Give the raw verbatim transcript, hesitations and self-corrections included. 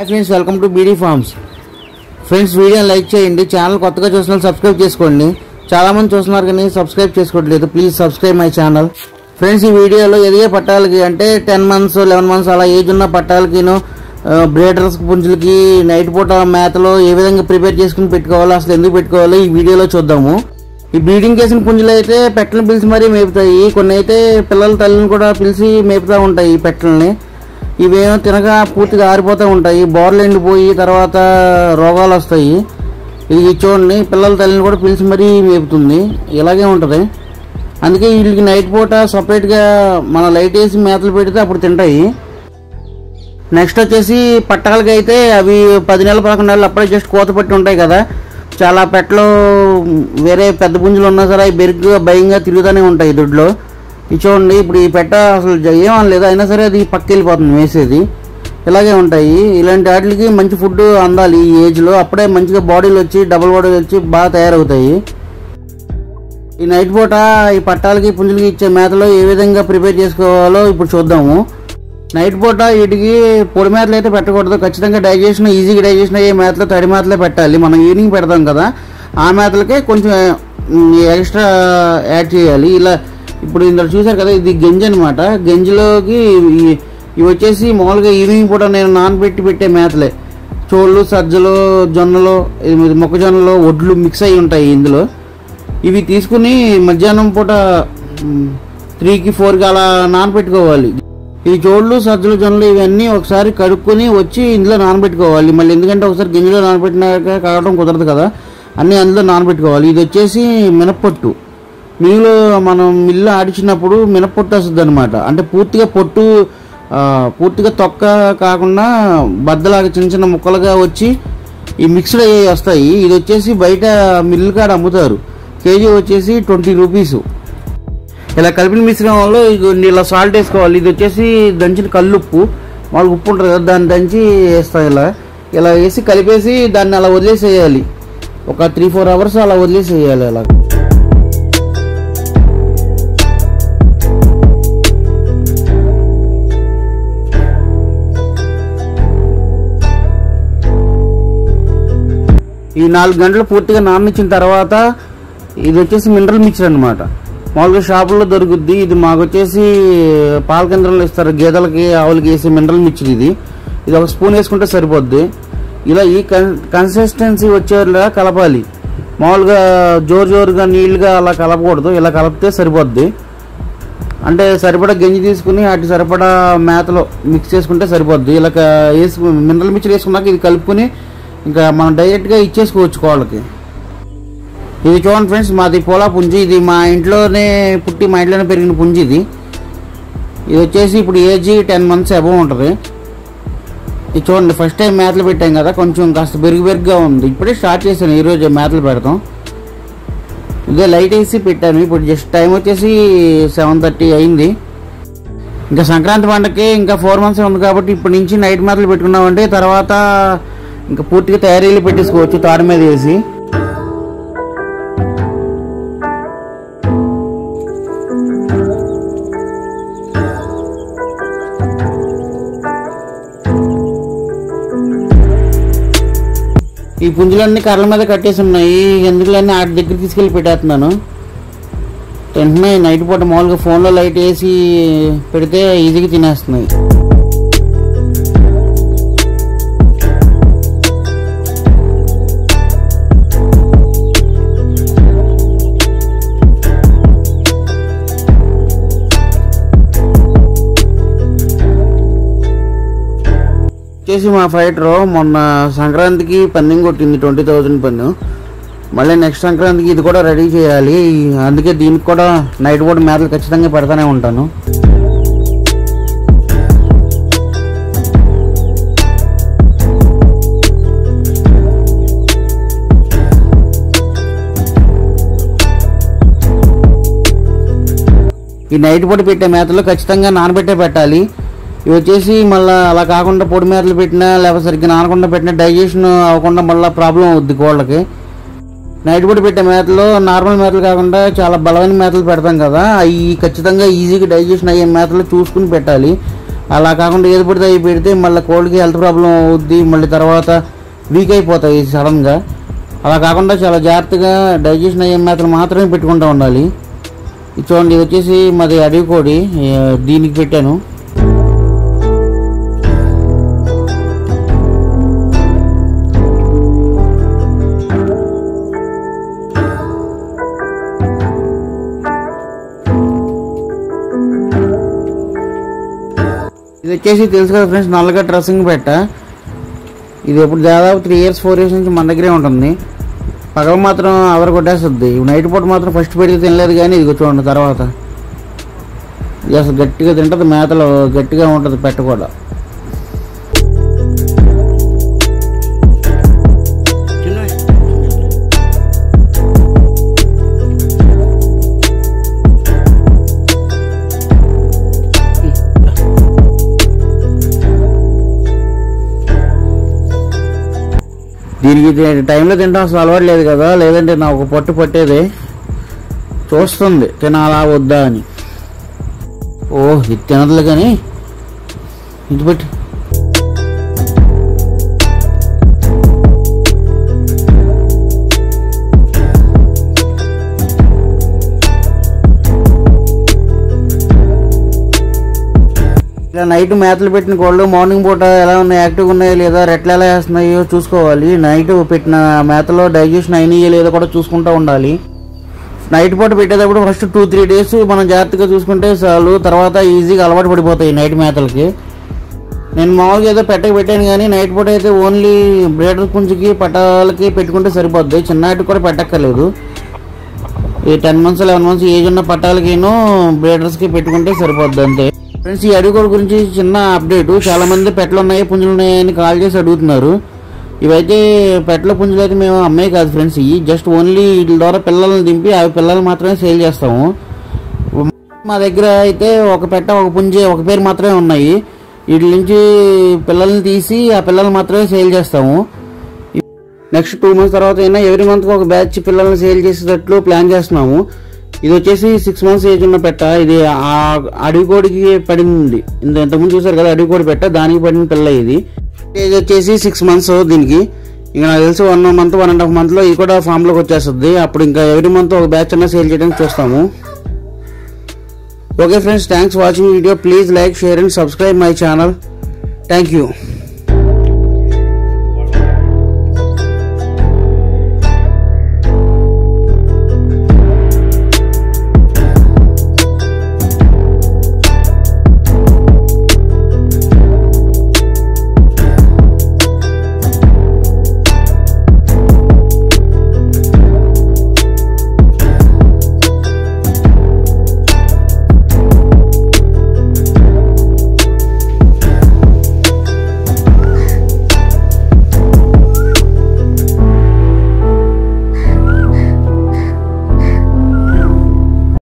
Hi friends, welcome to BD farms. Friends, వీడియోని like చేయండి. Channel కొత్తగా చూసిన సబ్స్క్రైబ్ చేసుకోండి. చాలామంది చూస్తున్నారు కానీ సబ్స్క్రైబ్ చేసుకోవట్లేదు. Please subscribe my channel. Friends, ఈ వీడియోలో ఎదిగే పట్టాలకి అంటే టెన్ మంత్స్ లెవెన్ మంత్స్ అలా ఏజ్ ఉన్న పట్టాలకిను బ్రీడర్స్ పుంజులకి నైట్ పూట మేతలో ఏ విధంగా ప్రిపేర్ చేసుకుని పెట్టుకోవాలో, అసలు ఎందుకు పెట్టుకోవాలో ఈ వీడియోలో చూద్దాము. ఈ బ్రీడింగ్ చేసిన పుంజులు అయితే పెట్టలను పిలిచి మరీ మేపుతాయి. కొన్ని అయితే పిల్లల తల్లిని కూడా పిలిచి మేపుతూ ఉంటాయి ఈ పెట్టలని. ఇవేమో తినగా పూర్తిగా ఆరిపోతూ ఉంటాయి, బోర్లు ఎండిపోయి తర్వాత రోగాలు వస్తాయి. ఇది చూడండి, పిల్లల తల్లిని కూడా పిలిచి మరీ మేపుతుంది. ఇలాగే ఉంటుంది. అందుకే వీళ్ళకి నైట్ పూట సపరేట్గా మన లైట్ వేసి మేతలు పెడితే అప్పుడు తింటాయి. నెక్స్ట్ వచ్చేసి పట్టాలకి అయితే అవి పది నెలలు పదకొండు నెలలు అప్పుడే జస్ట్ కోత పట్టి ఉంటాయి కదా. చాలా పెట్టలు వేరే పెద్ద పుంజులు ఉన్నా సరే అవి బెరుగ్గా భయంగా తిరుగుతూనే ఉంటాయి దొడ్లో. ఇది చూడండి, ఇప్పుడు ఈ పెట్ట అసలు ఏమని లేదు, అయినా సరే అది పక్క వెళ్ళిపోతుంది వేసేది. ఇలాగే ఉంటాయి. ఇలాంటి వాటికి మంచి ఫుడ్ అందాలి ఈ ఏజ్లో, అప్పుడే మంచిగా బాడీలు వచ్చి డబుల్ బాడీలు వచ్చి బాగా తయారవుతాయి. ఈ నైట్ పూట ఈ పట్టాలకి పుంజులకి ఇచ్చే మేతలో ఏ విధంగా ప్రిపేర్ చేసుకోవాలో ఇప్పుడు చూద్దాము. నైట్ పూట వీటికి పొడి మేతలు అయితే పెట్టకూడదు. ఖచ్చితంగా డైజెషన్ ఈజీగా డైజెషన్ అయ్యే మేతలు తడి మేతలే పెట్టాలి. మనం ఈవినింగ్ పెడతాం కదా, ఆ మేతలకే కొంచెం ఎక్స్ట్రా యాడ్ చేయాలి. ఇలా ఇప్పుడు ఇందులో చూసారు కదా, ఇది గంజి అనమాట. గంజిలోకి ఇవి వచ్చేసి మామూలుగా ఈవినింగ్ పూట నేను నానబెట్టి పెట్టే మేతలే. చోళ్ళు, సజ్జలు, జొన్నలు, మొక్కజొన్నలు, ఒడ్లు మిక్స్ అయి ఉంటాయి ఇందులో. ఇవి తీసుకుని మధ్యాహ్నం పూట త్రీకి ఫోర్కి అలా నానబెట్టుకోవాలి. ఈ చోళ్ళు, సజ్జలు, జొన్నలు ఇవన్నీ ఒకసారి కడుక్కొని వచ్చి ఇందులో నానబెట్టుకోవాలి. మళ్ళీ ఎందుకంటే ఒకసారి గింజలో నానబెట్టినాక కావడం కుదరదు కదా, అన్నీ అందులో నానబెట్టుకోవాలి. ఇది వచ్చేసి మినప్పొట్టు. మిల్లు మనం మిల్లు ఆడిచినప్పుడు మినప్పొట్టు వస్తుంది అనమాట. అంటే పూర్తిగా పొట్టు పూర్తిగా తొక్క కాకుండా బద్దలాగా చిన్న చిన్న ముక్కలుగా వచ్చి ఈ మిక్స్డ్ అయ్యి వస్తాయి. ఇది వచ్చేసి బయట మిల్లు కాడ అమ్ముతారు. కేజీ వచ్చేసి ట్వంటీ రూపీసు. ఇలా కలిపిన మిశ్రమంలో ఇలా సాల్ట్ వేసుకోవాలి. ఇది వచ్చేసి దంచిన కల్లుప్పు, వాళ్ళకి ఉప్పు ఉంటుంది కదా, దాన్ని దంచి వేస్తాం. ఇలా ఇలా వేసి కలిపేసి దాన్ని అలా వదిలేసేయాలి. ఒక త్రీ ఫోర్ అవర్స్ అలా వదిలేసేయాలి. అలా ఈ నాలుగు గంటలు పూర్తిగా నాననిచ్చిన తర్వాత ఇది వచ్చేసి మినరల్ మిక్చర్ అనమాట. మామూలుగా షాపుల్లో దొరుకుద్ది. ఇది మాకు వచ్చేసి పాల కేంద్రంలో ఇస్తారు, గేదెలకి ఆవులకి వేసే మినరల్ మిక్చర్. ఇది ఇది ఒక స్పూన్ వేసుకుంటే సరిపోద్ది. ఇలా ఈ కన్సిస్టెన్సీ వచ్చేలా కలపాలి. మామూలుగా జోరు జోరుగా నీళ్ళుగా అలా కలపకూడదు. ఇలా కలిపితే సరిపోద్ది. అంటే సరిపడా గంజి తీసుకుని అటు సరిపడా మేతలో మిక్స్ చేసుకుంటే సరిపోద్ది. ఇలా వేసి మినరల్ మిక్చర్ వేసుకున్నాక ఇది కలుపుకొని ఇంకా మనం డైరెక్ట్గా ఇచ్చేసుకోవచ్చు కోళ్ళకి. ఇది చూడండి ఫ్రెండ్స్, మాది పోలా పుంజి. ఇది మా ఇంట్లోనే పుట్టి మా ఇంట్లోనే పెరిగిన పుంజి. ఇది ఇది వచ్చేసి ఇప్పుడు ఏజ్ టెన్ మంత్స్ అబవ్ ఉంటుంది. ఇది చూడండి, ఫస్ట్ టైం మేతలు పెట్టాం కదా, కొంచెం కాస్త బెరుగు బెరుగుగా ఉంది. ఇప్పుడే స్టార్ట్ చేశాను ఈరోజు మేతలు పెడతాం. ఇదే లైట్ వేసి పెట్టాను. ఇప్పుడు జస్ట్ టైం వచ్చేసి సెవెన్ థర్టీ అయింది. ఇంకా సంక్రాంతి పండగకి ఇంకా ఫోర్ మంత్స్ ఉంది కాబట్టి ఇప్పటి నుంచి నైట్ మేతలు పెట్టుకున్నామంటే తర్వాత ఇంకా పూర్తిగా తయారీలు పెట్టేసుకోవచ్చు తాడు మీద వేసి. ఈ పుంజులన్నీ కర్రల మీద కట్టేసి ఉన్నాయి. ఎందుకులన్నీ వాటి దగ్గర తీసుకెళ్ళి పెట్టేస్తున్నాను. వెంటనే నైట్ పూట మామూలుగా ఫోన్లో లైట్ వేసి పెడితే ఈజీగా తినేస్తున్నాయి. వచ్చేసి మా ఫైటర్ మొన్న సంక్రాంతికి పన్నింగ్ కొట్టింది, ట్వంటీ థౌజండ్ పన్ను. మళ్ళీ నెక్స్ట్ సంక్రాంతికి ఇది కూడా రెడీ చేయాలి. అందుకే దీనికి కూడా నైట్ పూట మేతలు ఖచ్చితంగా పెడతానే ఉంటాను. ఈ నైట్ పూట పెట్టే మేతలు ఖచ్చితంగా నానబెట్టే పెట్టాలి. ఇవి వచ్చేసి మళ్ళీ అలా కాకుండా పొడి మేతలు పెట్టినా లేకపోతే సరిగ్గా నానకుండా పెట్టినా డైజెషన్ అవ్వకుండా మళ్ళీ ప్రాబ్లం అవుద్ది కోళ్ళకి. నైట్ పూట పెట్టే మేతలు నార్మల్ మేతలు కాకుండా చాలా బలమైన మేతలు పెడతాం కదా, అవి ఖచ్చితంగా ఈజీగా డైజెషన్ అయ్యే మేతలు చూసుకుని పెట్టాలి. అలా కాకుండా ఏది పడితే అవి పెడితే మళ్ళీ కోడికి హెల్త్ ప్రాబ్లం అవుద్ది, మళ్ళీ తర్వాత వీక్ అయిపోతాయి సడన్గా. అలా కాకుండా చాలా జాగ్రత్తగా డైజెషన్ అయ్యే మేతలు మాత్రమే పెట్టుకుంటూ ఉండాలి. ఇది చూడండి, ఇది వచ్చేసి మాది అడవి కోడి, దీనికి పెట్టాను. ఇది వచ్చేసి తెలుసు కదా ఫ్రెండ్స్, నల్లగా డ్రెస్సింగ్ పెట్ట. ఇది ఎప్పుడు దాదాపు త్రీ ఇయర్స్ ఫోర్ ఇయర్స్ నుంచి మన దగ్గరే ఉంటుంది. పగలు మాత్రం అవర కొట్టేస్తుంది. నైట్ పూట మాత్రం ఫస్ట్ పెడితే తినలేదు, కానీ ఇది చూడండి తర్వాత ఇది అసలు గట్టిగా తింటుంది. మేతలు గట్టిగా ఉంటుంది పెట్ట కూడా. దీనికి టైంలో తింటాం అసలు అలవాటు లేదు కదా, లేదంటే నా ఒక పట్టు పట్టేది. చూస్తుంది తినాలా వద్దా అని. ఓ ఇది తినదులే కానీ ఇది పెట్టి ఇలా నైట్ మేతలు పెట్టిన కోళ్ళు మార్నింగ్ పూట ఎలా ఉన్నాయి, యాక్టివ్గా ఉన్నాయో లేదా, రెట్లు ఎలా వేస్తున్నాయో చూసుకోవాలి. నైట్ పెట్టిన మేతలో డైజెషన్ అయినాయో లేదో కూడా చూసుకుంటూ ఉండాలి. నైట్ పూట పెట్టేటప్పుడు ఫస్ట్ టూ త్రీ డేస్ మనం జాగ్రత్తగా చూసుకుంటే చాలు, తర్వాత ఈజీగా అలవాటు పడిపోతాయి నైట్ మేతలకి. నేను మామూలుగా ఏదో పెట్టక పెట్టాను, కానీ నైట్ పూట అయితే ఓన్లీ బ్రీడర్ పుంజుకి పట్టాలకి పెట్టుకుంటే సరిపోద్ది. చిన్నటికి కూడా పెట్టక్కర్లేదు. ఈ ten months eleven months age ఉన్న పట్టాలకినూ బ్రీడర్స్కి పెట్టుకుంటే సరిపోద్ది అంతే. ఫ్రెండ్స్, ఈ అడవి కోడి గురించి చిన్న అప్డేట్. చాలా మంది పెట్టలు ఉన్నాయి పుంజులు ఉన్నాయి అని కాల్ చేసి అడుగుతున్నారు. ఇవైతే పెట్టల పుంజులు అయితే మేము అమ్మాయి కాదు ఫ్రెండ్స్, ఇవి జస్ట్ ఓన్లీ వీటి ద్వారా పిల్లల్ని దింపి అవి పిల్లలు మాత్రమే సేల్ చేస్తాము. మా దగ్గర అయితే ఒక పెట్ట ఒక పుంజే ఒక పేరు మాత్రమే ఉన్నాయి. వీటి నుంచి పిల్లల్ని తీసి ఆ పిల్లలు మాత్రమే సేల్ చేస్తాము. నెక్స్ట్ టూ మంత్స్ తర్వాత అయినా ఎవ్రీ మంత్కి ఒక బ్యాచ్ పిల్లల్ని సేల్ చేసేటట్లు ప్లాన్ చేస్తున్నాము. ఇది వచ్చేసి సిక్స్ మంత్స్ ఏజ్ ఉన్న పెట్ట. ఇది ఆ అడవి కోడికి పడింది. ఇంత ఇంతకుముందు చూసారు కదా అడవి కోడి పెట్ట, దానికి పడిన పిల్ల. ఇది ఏజ్ వచ్చేసి సిక్స్ మంత్స్ దీనికి. ఇంకా నాకు తెలిసి one month one and half మంత్లో ఇది కూడా ఫామ్లోకి వచ్చేస్తుంది. అప్పుడు ఇంకా ఎవ్రీ మంత్ ఒక బ్యాచ్ అన్నా సేల్ చేయడానికి చూస్తాము. Okay friends, thanks watching video. Please like, share and subscribe my channel. Thank you.